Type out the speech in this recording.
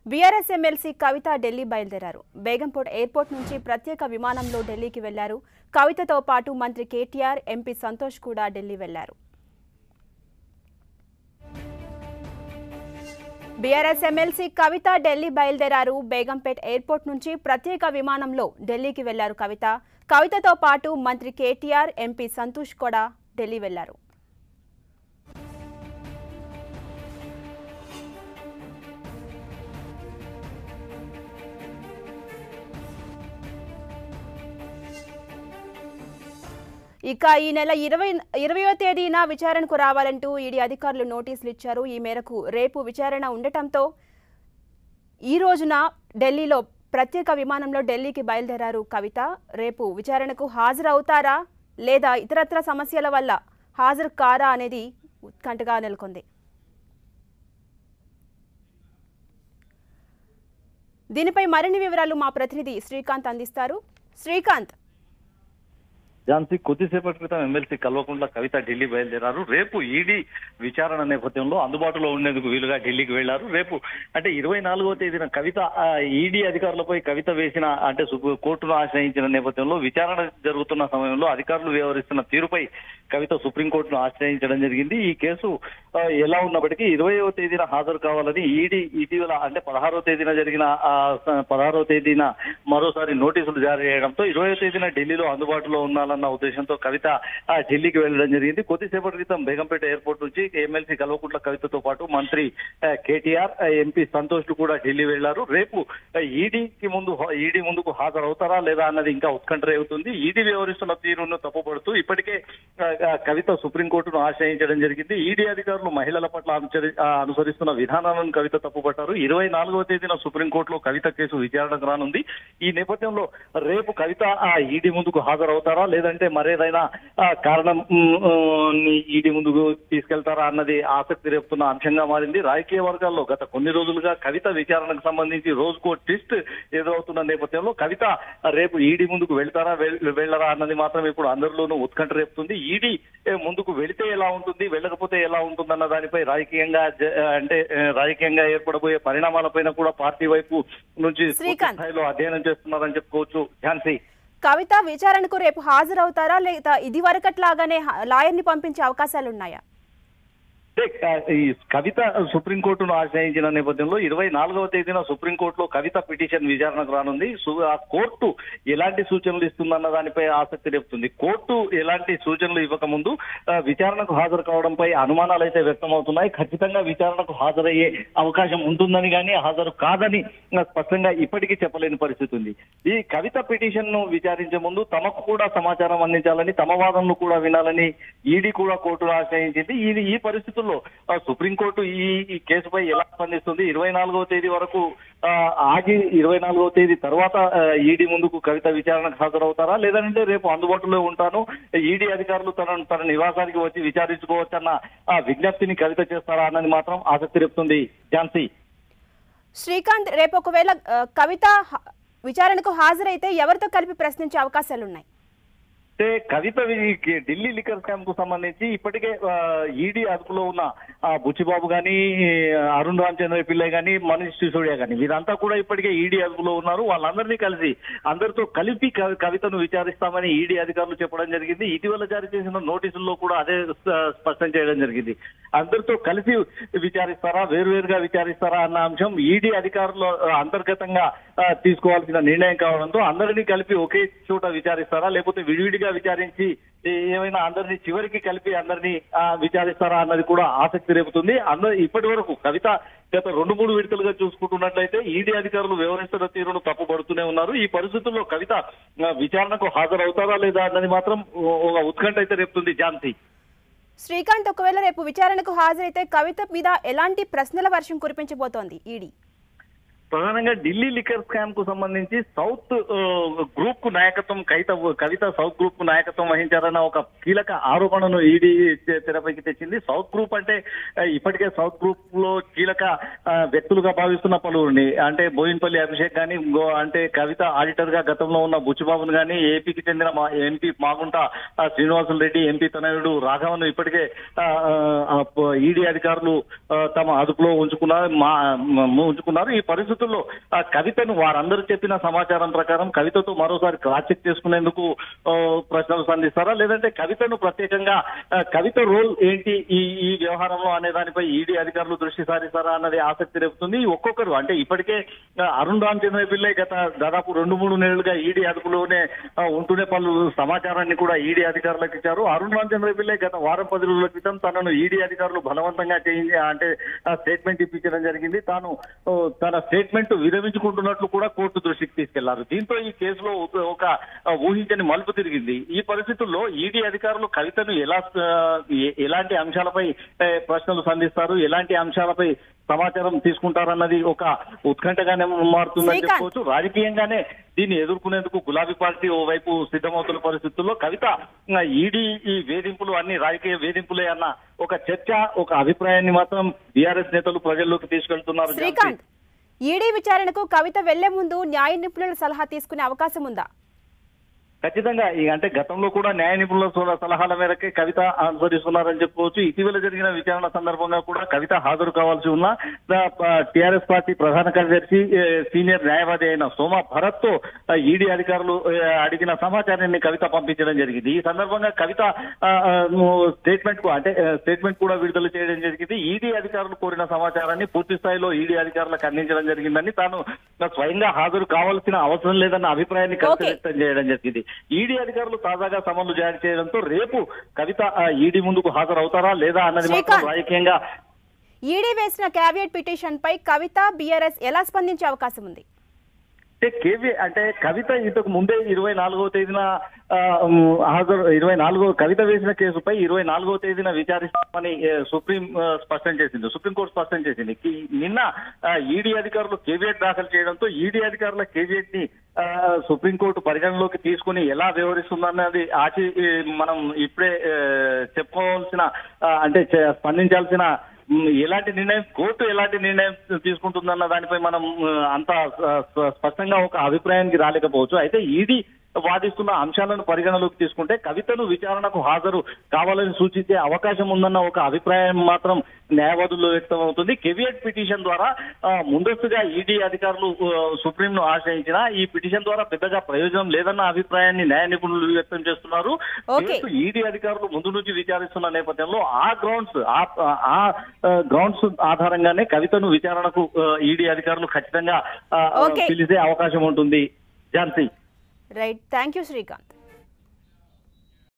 BRS MLC కవిత ఢిల్లీ బయలుదేరారు. Begumpet airport నుంచి ప్రత్యేక విమానంలో ఢిల్లీకి వెళ్లారు. కవితతో పాటు మంత్రి కేటీఆర్, ఎంపీ సంతోష్ కూడా ఢిల్లీ వెళ్లారు. బీఆర్ఎస్ ఎమ్మెల్సీ కవిత ఢిల్లీ బయలుదేరారు. బేగంపేట్ ఎయిర్పోర్ట్ నుంచి ప్రత్యేక విమానంలో ఢిల్లీకి వెళ్లారు. కవితతో పాటు మంత్రి కేటీఆర్, ఎంపీ సంతోష్ కూడా ఢిల్లీ వెళ్లారు. ఇక ఈ నెల 20వ తేదీన విచారణకు రావాలంటూ ఈడీ అధికారులు నోటీసులు ఇచ్చారు. ఈ మేరకు రేపు విచారణ ఉండటంతో ఈ రోజున ఢిల్లీలో ప్రత్యేక విమానంలో ఢిల్లీకి బయలుదేరారు కవిత. రేపు విచారణకు హాజరవుతారా లేదా ఇతరత్ర సమస్యల వల్ల హాజరు కారా అనేది ఉత్కంఠగా నెలకొంది. దీనిపై మరిన్ని వివరాలు మా ప్రతినిధి శ్రీకాంత్ అందిస్తారు. శ్రీకాంత్, ఝాన్సీ, కొద్దిసేపటి క్రితం ఎమ్మెల్సీ కల్వకుంట్ల కవిత ఢిల్లీ బయలుదేరారు. రేపు ఈడీ విచారణ నేపథ్యంలో అందుబాటులో ఉండేందుకు వీలుగా ఢిల్లీకి వెళ్లారు. రేపు అంటే 24వ తేదీన కవిత ఈడీ అధికారులపై కవిత వేసిన అంటే కోర్టును ఆశ్రయించిన నేపథ్యంలో విచారణ జరుగుతున్న సమయంలో అధికారులు వ్యవహరిస్తున్న తీరుపై కవిత సుప్రీంకోర్టును ఆశ్రయించడం జరిగింది. ఈ కేసు ఎలా ఉన్నప్పటికీ 20వ తేదీన హాజరు కావాలని ఈడీ ఇటీవల అంటే 16వ తేదీన మరోసారి నోటీసులు జారీ చేయడంతో 20వ తేదీన ఢిల్లీలో అందుబాటులో ఉండాలన్న ఉద్దేశంతో కవిత ఢిల్లీకి వెళ్లడం జరిగింది. కొద్దిసేపటి క్రితం బేగంపేట ఎయిర్పోర్ట్ నుంచి ఎమ్మెల్సీ కల్వకుంట్ల కవితతో పాటు మంత్రి కేటీఆర్, ఎంపీ సంతోష్ కూడా ఢిల్లీ వెళ్లారు. రేపు ఈడీ ముందుకు హాజరవుతారా లేదా అన్నది ఇంకా ఉత్కంఠ రేగుతుంది. ఈడీ వ్యవహరిస్తున్న తీరును తప్పుపడుతూ ఇప్పటికే కవిత సుప్రీంకోర్టును ఆశ్రయించడం జరిగింది. ఈడీ అధికారులు మహిళల పట్ల అనుసరిస్తున్న విధానాలను కవిత తప్పుపట్టారు. 24వ తేదీన సుప్రీంకోర్టులో కవిత కేసు విచారణకు రానుంది. ఈ నేపథ్యంలో రేపు కవిత ఈడీ ముందుకు హాజరవుతారా లేదంటే మరేదైనా కారణం ఈడీ ముందుకు తీసుకెళ్తారా అన్నది ఆసక్తి రేపుతున్న అంశంగా మారింది. రాజకీయ వర్గాల్లో గత కొన్ని రోజులుగా కవిత విచారణకు సంబంధించి రోజుకో ట్విస్ట్ ఎదురవుతున్న నేపథ్యంలో కవిత రేపు ఈడీ ముందుకు వెళ్లరా అన్నది మాత్రం ఇప్పుడు అందరిలోనూ ఉత్కంఠ రేపుతుంది. ఈడీ ముందుకు వెళితే ఎలా ఉంటుంది, వెళ్ళకపోతే ఎలా ఉంటుందన్న దానిపై రాజకీయంగా ఏర్పడబోయే పరిణామాలపైన కూడా పార్టీ వైపు నుంచి స్థాయిలో అధ్యయనం చేస్తున్నారని చెప్పుకోవచ్చు. ఝాన్సీ, కవిత విచారణకు రేపు హాజరవుతారా లేదా ఇది వరకట్లాగానే లాయర్ని పంపించే అవకాశాలున్నాయా? ఈ కవిత సుప్రీంకోర్టును ఆశ్రయించిన నేపథ్యంలో 24వ తేదీన సుప్రీంకోర్టులో కవిత పిటిషన్ విచారణకు రానుంది. ఆ కోర్టు ఎలాంటి సూచనలు ఇస్తుందన్న దానిపై ఆసక్తి రేపుతుంది. కోర్టు ఎలాంటి సూచనలు ఇవ్వక ముందు విచారణకు హాజరు కావడంపై అనుమానాలు అయితే వ్యక్తమవుతున్నాయి. ఖచ్చితంగా విచారణకు హాజరయ్యే అవకాశం ఉంటుందని కానీ హాజరు కాదని స్పష్టంగా ఇప్పటికీ చెప్పలేని పరిస్థితి ఉంది. ఈ కవిత పిటిషన్ ను విచారించే ముందు తమకు కూడా సమాచారం అందించాలని, తమ వాదనలు కూడా వినాలని ఈడీ కూడా కోర్టును ఆశ్రయించింది. ఈ పరిస్థితుల్లో సుప్రీంకోర్టు ఈ కేసుపై ఎలా స్పందిస్తుంది, 24వ తేదీ వరకు ఆగి 24వ తేదీ తర్వాత ఈడీ ముందుకు కవిత విచారణకు హాజరవుతారా లేదంటే రేపు అందుబాటులో ఉంటాను, ఈడీ అధికారులు తన నివాసానికి వచ్చి విచారించుకోవచ్చన్న విజ్ఞప్తిని కవిత చేస్తారా అన్నది మాత్రం ఆసక్తి రేపుతుంది. ఝాన్సీ, శ్రీకాంత్, రేపు ఒకవేళ కవిత విచారణకు హాజరైతే ఎవరితో కలిపి ప్రశ్నించే అవకాశాలున్నాయి? అంటే కవిత ఢిల్లీ లిక్కర్ స్కామ్ కు సంబంధించి ఇప్పటికే ఈడీ అదుపులో ఉన్న బుచ్చిబాబు గాని, అరుణ్ రామచంద్ర పిల్లై గాని, మనీష్ సిసోడియా గాని వీరంతా కూడా ఇప్పటికే ఈడీ అదుపులో ఉన్నారు. వాళ్ళందరినీ కలిసి అందరితో కలిపి కవితను విచారిస్తామని ఈడీ అధికారులు చెప్పడం జరిగింది. ఇటీవల జారీ చేసిన నోటీసుల్లో కూడా అదే స్పష్టం చేయడం జరిగింది. అందరితో కలిసి విచారిస్తారా, వేరువేరుగా విచారిస్తారా అన్న అంశం ఈడీ అధికారులు అంతర్గతంగా తీసుకోవాల్సిన నిర్ణయం కావడంతో అందరినీ కలిపి ఒకే చోట విచారిస్తారా లేకపోతే విడివిడిగా విచారించి ఏమైనా అందరినీ చివరికి కలిపి అందరినీ విచారిస్తారా అన్నది కూడా ఆసక్తి రేపుతుంది. ఇప్పటి వరకు కవిత గత 2-3 విడతలుగా చూసుకుంటున్నట్లయితే ఈడీ అధికారులు వ్యవహరిస్తున్న తీరును తప్పుపడుతూనే ఉన్నారు. ఈ పరిస్థితుల్లో కవిత విచారణకు హాజరవుతారా లేదా అన్నది మాత్రం ఒక ఉత్కంఠ అయితే రేపుతుంది. ఝాన్సీ, శ్రీకాంత్, ఒకవేళ రేపు విచారణకు హాజరైతే కవిత మీద ఎలాంటి ప్రశ్నల వర్షం కురిపించబోతోంది ఈడీ? ప్రధానంగా ఢిల్లీ లిక్కర్ స్కామ్ కు సంబంధించి సౌత్ గ్రూప్ కు నాయకత్వం కవిత సౌత్ గ్రూప్ కు నాయకత్వం వహించారన్న ఒక కీలక ఆరోపణను ఈడీ తెరపైకి తెచ్చింది. సౌత్ గ్రూప్ అంటే ఇప్పటికే సౌత్ గ్రూప్ లో కీలక వ్యక్తులుగా భావిస్తున్న పలువురిని అంటే బోయిన్పల్లి అభిషేక్ గాని అంటే కవిత ఆడిటర్ గా గతంలో ఉన్న బుచ్చిబాబును గాని ఏపీకి చెందిన ఎంపీ మాగుంట శ్రీనివాసులు రెడ్డి ఎంపీ తనయుడు రాఘవన్ ఇప్పటికే ఈడీ అధికారులు తమ అదుపులో ఉంచుకున్నారు. ఈ పరిస్థితుల్లో కవితను వారందరూ చెప్పిన సమాచారం ప్రకారం కవితతో మరోసారి క్రాస్ చెక్ చేసుకునేందుకు ప్రశ్నలు సంధిస్తారా, లేదంటే కవితను ప్రత్యేకంగా కవిత రోల్ ఏంటి ఈ వ్యవహారంలో అనే దానిపై ఈడీ అధికారులు దృష్టి సారిస్తారా అన్నది ఆసక్తి రేపుతుంది. ఒక్కొక్కరు అంటే ఇప్పటికే అరుణ్ రామచంద్ర పిల్లై గత దాదాపు 2-3 నెలలుగా ఈడీ అదుపులోనే ఉంటూనే పలు సమాచారాన్ని కూడా ఈడీ అధికారులకు ఇచ్చారు. అరుణ్ రామచంద్ర పిల్లై గత వారం 10 రోజుల క్రితం తనను ఈడీ అధికారులు బలవంతంగా అంటే స్టేట్మెంట్ ఇప్పించడం జరిగింది. తాను తన స్టేట్మెంట్ విరమించుకుంటున్నట్లు కూడా కోర్టు దృష్టికి తీసుకెళ్లారు. దీంతో ఈ కేసులో ఒక ఊహించని మలుపు తిరిగింది. ఈ పరిస్థితుల్లో ఈడీ అధికారులు కవితను ఎలాంటి అంశాలపై ప్రశ్నలు సంధిస్తారు, ఎలాంటి అంశాలపై సమాచారం తీసుకుంటారన్నది ఒక ఉత్కంఠగానే మారుతుందని చెప్పుకోవచ్చు. రాజకీయంగానే దీన్ని ఎదుర్కొనేందుకు గులాబీ పార్టీ ఓవైపు సిద్ధమవుతున్న పరిస్థితుల్లో కవిత ఈడీ ఈ వేధింపులు అన్ని రాజకీయ వేధింపులే అన్న ఒక చర్చ, ఒక అభిప్రాయాన్ని మాత్రం బీఆర్ఎస్ నేతలు ప్రజల్లోకి తీసుకెళ్తున్నారు. శ్రీకాంత్, ఈడీ విచారణకు కవిత వెళ్లే ముందు న్యాయ నిపుణుల సలహా తీసుకునే అవకాశం ఉందా? ఖచ్చితంగా అంటే గతంలో కూడా న్యాయ నిపుణుల సలహాల మేరకే కవిత అనుసరిస్తున్నారని చెప్పుకోవచ్చు. ఇటీవల జరిగిన విచారణ సందర్భంగా కూడా కవిత హాజరు కావాల్సి ఉన్న టీఆర్ఎస్ పార్టీ ప్రధాన కార్యదర్శి సీనియర్ న్యాయవాది అయిన సోమా భరత్ తో ఈడీ అధికారులు అడిగిన సమాచారాన్ని కవిత పంపించడం జరిగింది. ఈ సందర్భంగా కవిత స్టేట్మెంట్ కూడా విడుదల చేయడం జరిగింది. ఈడీ అధికారులు కోరిన సమాచారాన్ని పూర్తి స్థాయిలో ఈడీ అధికారులకు అందించడం జరిగిందని, తాను స్వయంగా హాజరు కావాల్సిన అవసరం లేదన్న అభిప్రాయాన్ని కవిత వ్యక్తం చేయడం జరిగింది. ఈడీ అధికారులు తాజాగా సమన్లు జారీ చేయడంతో రేపు కవిత ఈడీ ముందుకు హాజరవుతారా లేదా అన్నది మాత్రం రాజకీయంగా. ఈడీ వేసిన క్యావియట్ పిటిషన్ పై కవిత బీఆర్ఎస్ ఎలా స్పందించే అవకాశం ఉంది? అంటే కవిత ఇంతకు ముందే 24వ తేదీన కవిత వేసిన కేసుపై 24వ తేదీన విచారిస్తామని సుప్రీంకోర్టు స్పష్టం చేసింది. నిన్న ఈడీ అధికారులు కేవియట్ దాఖలు చేయడంతో ఈడీ అధికారుల కేవియట్ ని సుప్రీంకోర్టు పరిగణలోకి తీసుకుని ఎలా వ్యవహరిస్తుందన్నది మనం ఇప్పుడే చెప్పుకోవాల్సిన అంటే స్పందించాల్సిన కోర్టు ఎలాంటి నిర్ణయం తీసుకుంటుందన్న దానిపై మనం అంత స్పష్టంగా ఒక అభిప్రాయానికి రాలేకపోవచ్చు. అయితే ఈడీ వాదిస్తున్న అంశాలను పరిగణలోకి తీసుకుంటే కవితను విచారణకు హాజరు కావాలని సూచించే అవకాశం ఉందన్న ఒక అభిప్రాయం మాత్రం న్యాయవాదుల్లో వ్యక్తం అవుతుంది. కేవియట్ పిటిషన్ ద్వారా ముందస్తుగా ఈడీ అధికారులు సుప్రీంను ఆశ్రయించిన ఈ పిటిషన్ ద్వారా పెద్దగా ప్రయోజనం లేదన్న అభిప్రాయాన్ని న్యాయ నిపుణులు వ్యక్తం చేస్తున్నారు. ఈడీ అధికారులు ముందు నుంచి విచారిస్తున్న నేపథ్యంలో ఆ గ్రౌండ్స్ ఆధారంగానే కవితను విచారణకు ఈడీ అధికారులు ఖచ్చితంగా పిలిచే అవకాశం ఉంటుంది. Jhansi. Right, thank you Srikanth.